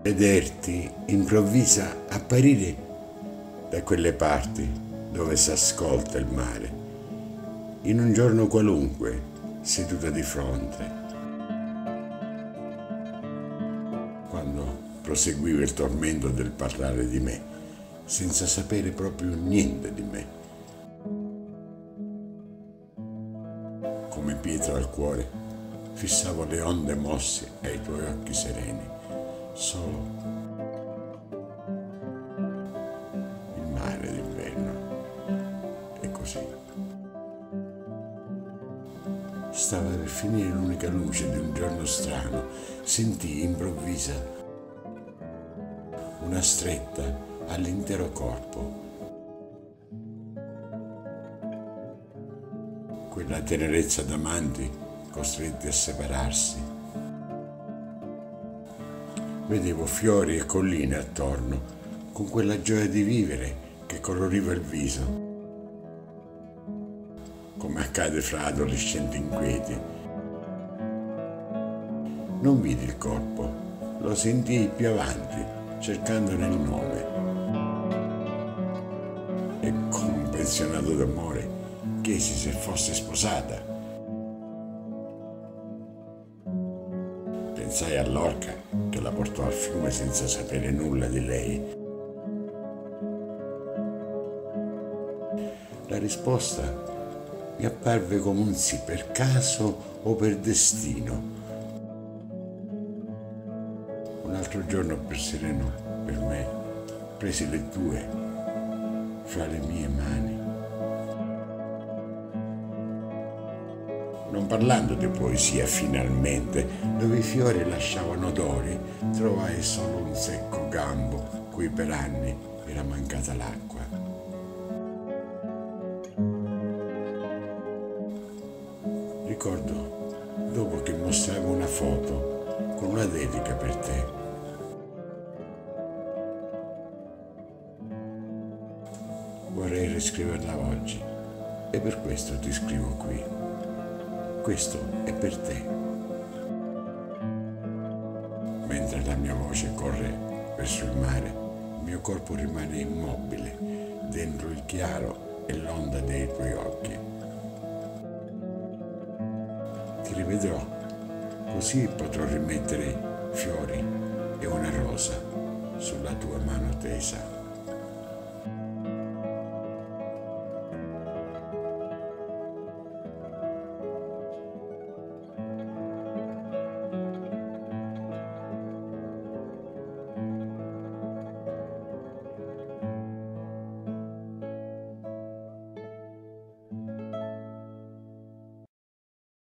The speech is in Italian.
vederti improvvisa apparire da quelle parti dove s'ascolta il mare, in un giorno qualunque, seduta di fronte, quando proseguiva il tormento del parlare di me, senza sapere proprio niente di me. Come pietra al cuore, fissavo le onde mosse ai tuoi occhi sereni, solo il mare d'inverno. E così. Stava per finire l'unica luce di un giorno strano, sentii improvvisa una stretta all'intero corpo, quella tenerezza d'amanti costretti a separarsi. Vedevo fiori e colline attorno, con quella gioia di vivere che coloriva il viso, come accade fra adolescenti inquieti. Non vidi il corpo, lo sentii più avanti, cercandone il nome. E come un pensionato d'amore chiesi se fosse sposata. Pensai all'orca che la portò al fiume senza sapere nulla di lei. La risposta mi apparve come un sì per caso o per destino. Un altro giorno per sereno per me presi le tue fra le mie mani. Non parlando di poesia finalmente, dove i fiori lasciavano odori, trovai solo un secco gambo cui per anni era mancata l'acqua. Ricordo dopo che mostravo una foto con una dedica per te. Vorrei riscriverla oggi e per questo ti scrivo qui. Questo è per te. Mentre la mia voce corre verso il mare, il mio corpo rimane immobile dentro il chiaro e l'onda dei tuoi occhi. Ti rivedrò, così potrò rimettere fiori e una rosa sulla tua mano tesa.